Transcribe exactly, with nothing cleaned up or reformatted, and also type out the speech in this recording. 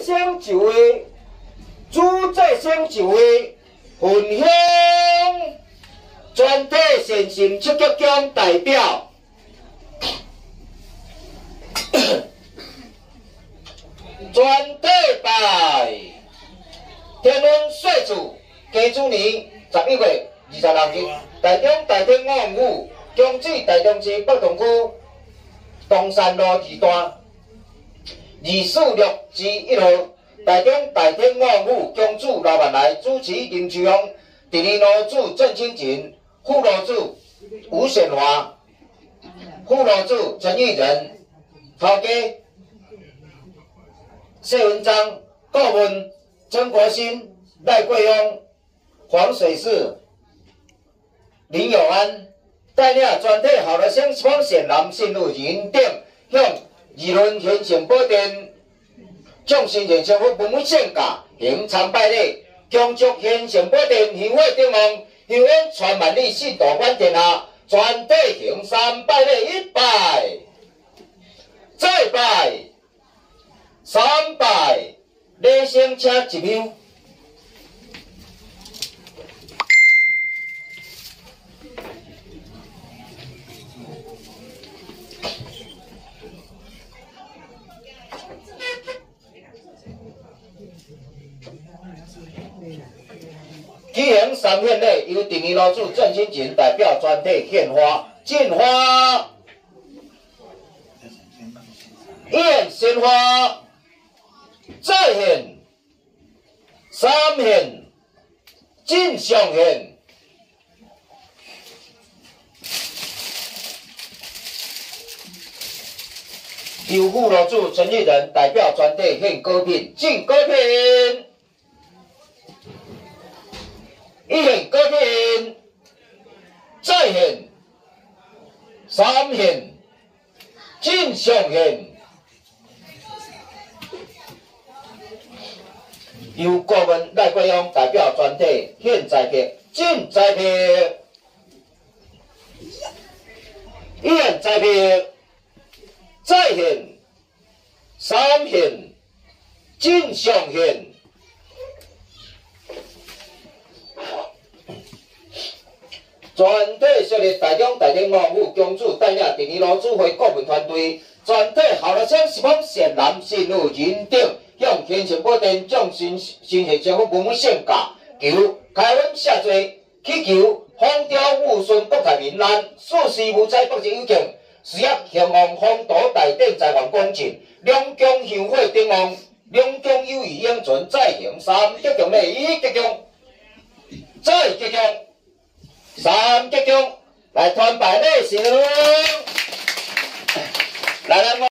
省一位，主再省一位，分享全体善心七级奖代表。全体拜天文岁次庚子年十一月二十六日，台中大天五五江子台中市北塘区东山路二段二四六之一号，台中大天五五江主老板来主持林志峰，第二楼主郑清锦，副楼主吴显华，副楼主陈义仁，头家谢文章，顾问曾国新、赖桂庸、黄水士、林友安，带领全体好的乡方县南进入云顶，向二轮县城保电将新县政府部门献价，行参拜礼，恭祝县城保电香火鼎旺，香烟传万里，信道满天下。全体行三拜礼，一拜，再拜，三拜，礼声请一秒。举行三献礼，由第二楼主郑清锦代表全体献花、敬花、宴鲜花，再献、三献、敬上献。由副楼主陈义仁代表全体献果品，敬果品。一献果品，再献，三献，敬上献。由顾问赖桂英代表全体献在客，敬在客，宴在客，再献，三献，敬上献。全体设立台中大天五五公主带领第二路指挥顾问团队，全体效力乡十方县南新路云顶，向县城保电将新新县政府部门献价，求开恩下罪，祈求风调雨顺，国泰民安，事事无灾，百事有庆，事业兴旺，风土大典，财源广进，两江香火鼎旺，两江友谊永存，再行三吉祥礼，一吉祥，再吉祥。三吉祥，来团拜礼成。